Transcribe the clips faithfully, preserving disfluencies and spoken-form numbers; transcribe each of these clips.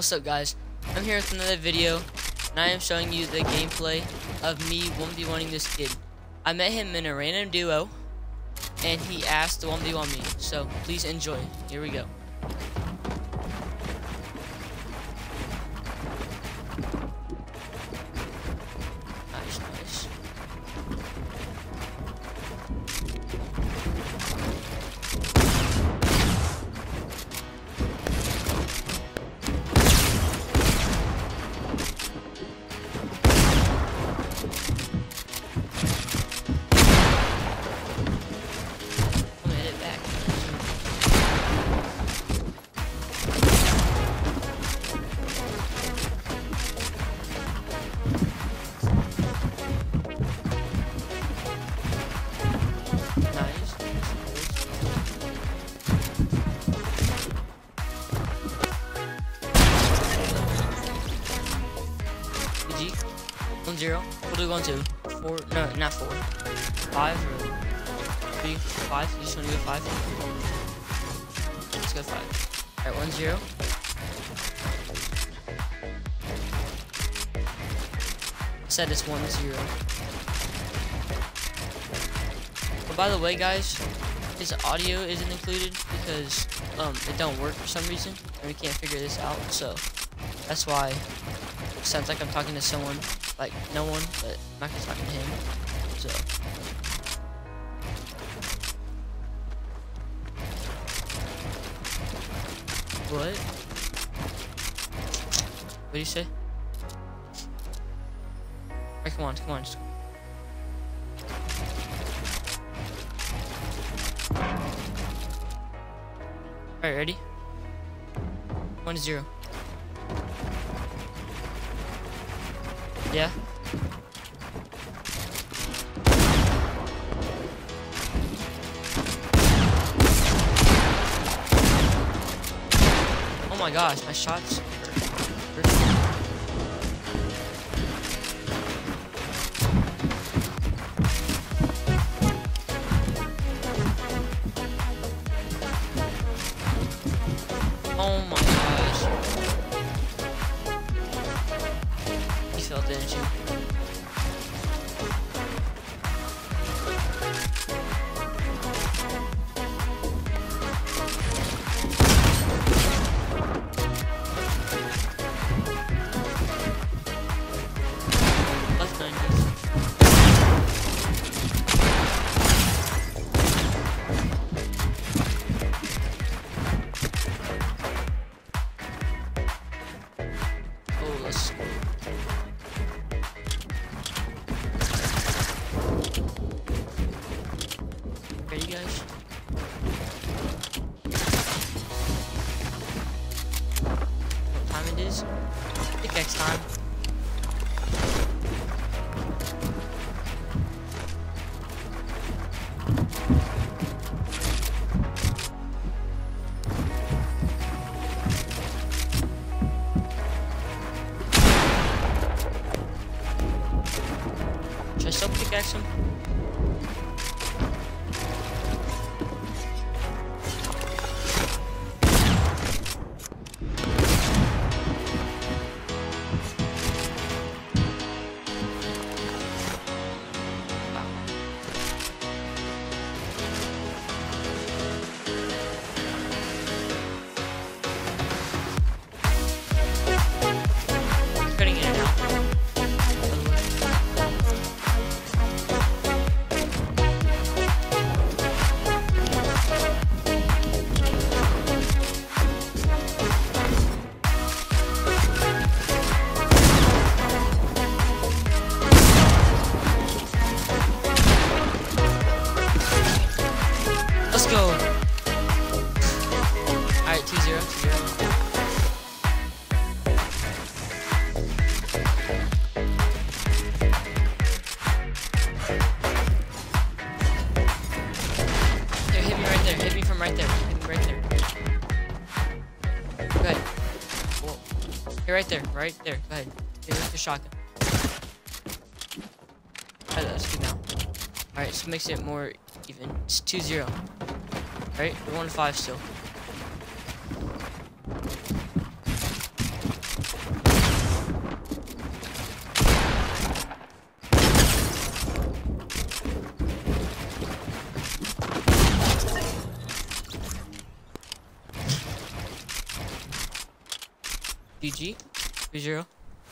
What's up, guys? I'm here with another video, and I am showing you the gameplay of me one v one-ing this kid. I met him in a random duo, and he asked to one v one me, so please enjoy. Here we go. Nice, nice. One zero. What do we want to? Four? No, not four. Five or three? Five? You just want to go five? Let's go five. Alright, one zero. I said it's one zero. But by the way, guys, his audio isn't included because um it don't work for some reason, and we can't figure this out. So that's why it sounds like I'm talking to someone. Like no one, but I'm not gonna talk to him. So what? What do you say? Alright, come on, come on. Just... Alright, ready? One to zero. Yeah. Oh my gosh, my shots hurt. Oh my gosh. You felt it, didn't you? Ready, guys? What time it is? Pickaxe time. Should I still pickaxe him? Cutting in and out. Let's go. Alright, two zero, two zero. There, hit me right there. Hit me from right there. Hit me right there. Go ahead. Whoa. Hey, right there. Right there. Go ahead. Hit me with the shotgun. Alright, let's go now. Alright, so it makes it more even. It's two zero. Alright, we're one to five still. G G. three zero.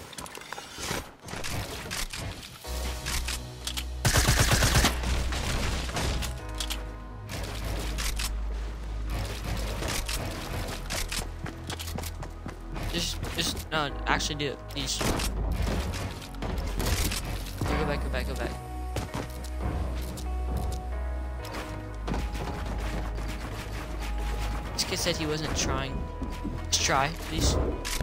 Just, just, no, actually do it, please. Okay, go back, go back, go back. This kid said he wasn't trying. Just try, please.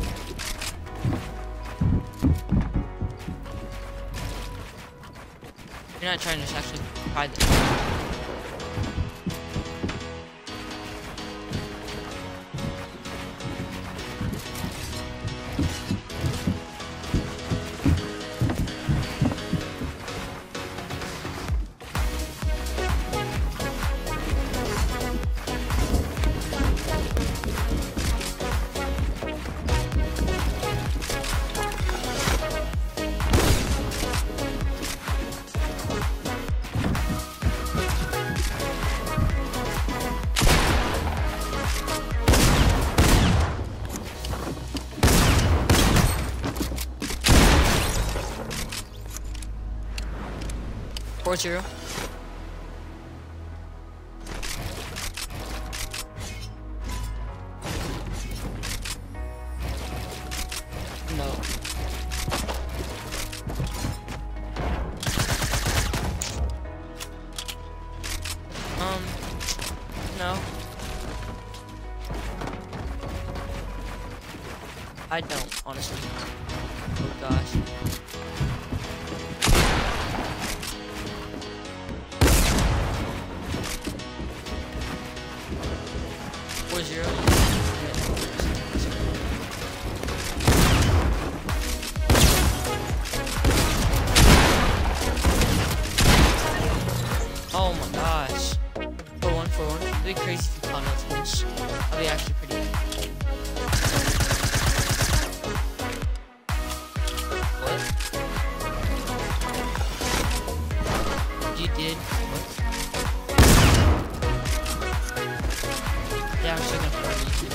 You're not trying to just actually try this. four zero. No. Um, no. I don't, honestly. Oh gosh. four zero. Oh my gosh. four one, four one. It'd be crazy if you caught enough this. That'd be actually pretty good. What? You did? What? Yeah, I'm still gonna play YouTube.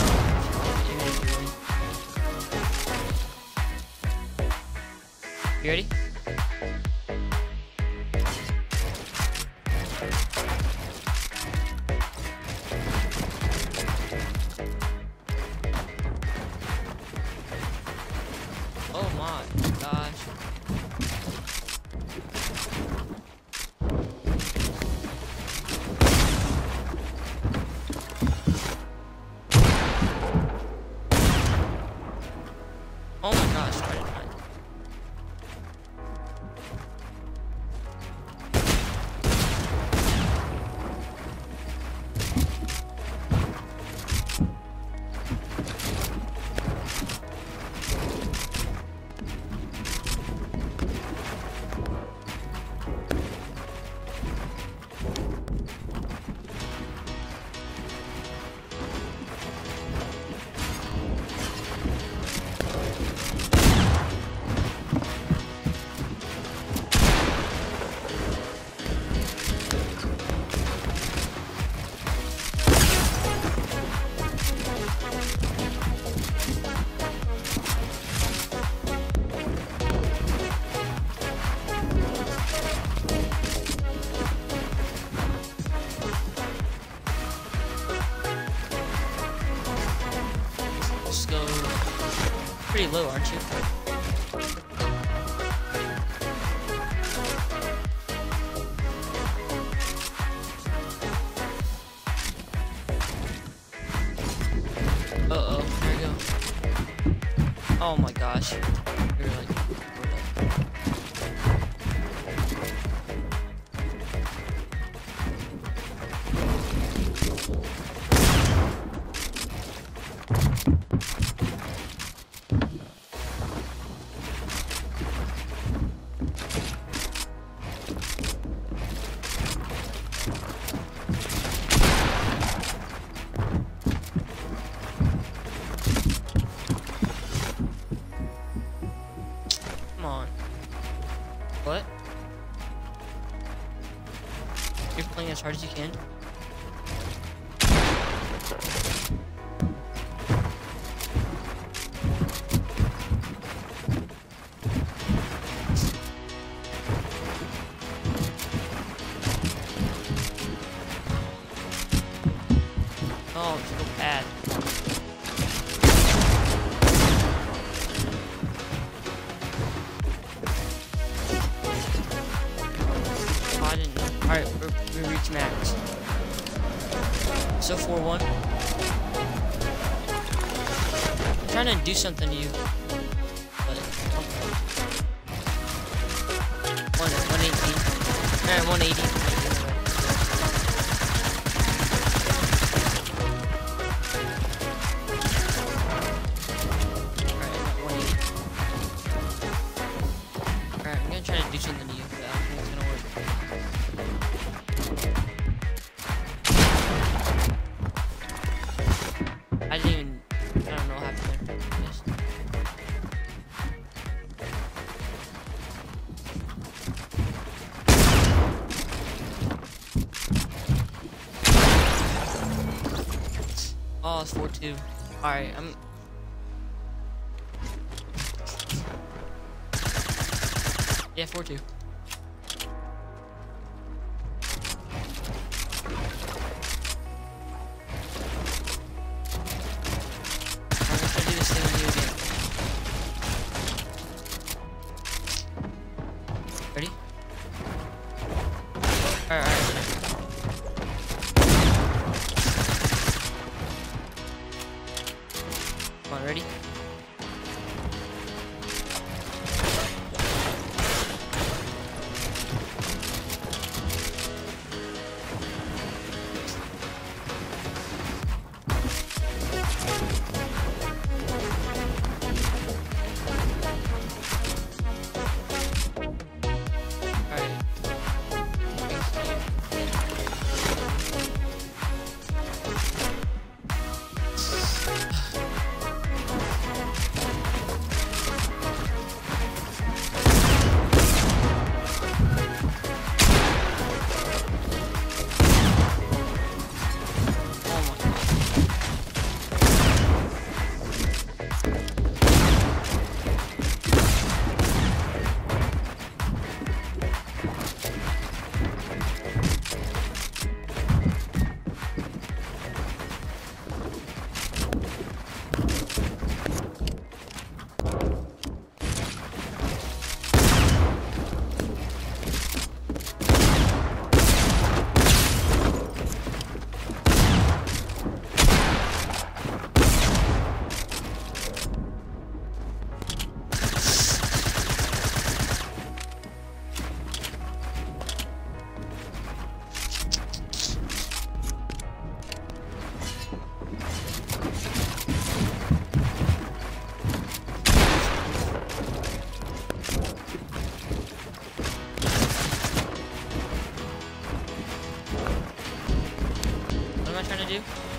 You ready? Oh my gosh. Oh my gosh, I didn't mind. Let's go. Pretty low, aren't you? Uh-oh, there we go. Oh my gosh. You're like, come on. What? You're playing as hard as you can? Oh, it's so bad. Oh, I didn't know. Alright, we we reach max. So four one. I'm trying to do something to you. But one one eighteen. Alright, one eighty. Trying to do something to you, but I don't think it's gonna work. I didn't even, I don't know how to do this. Oh, it's four two. Alright, I'm... Yeah, four two. I'm gonna try to do this thing with you again. Ready? Alright, alright. Come on, ready? What am I trying to do?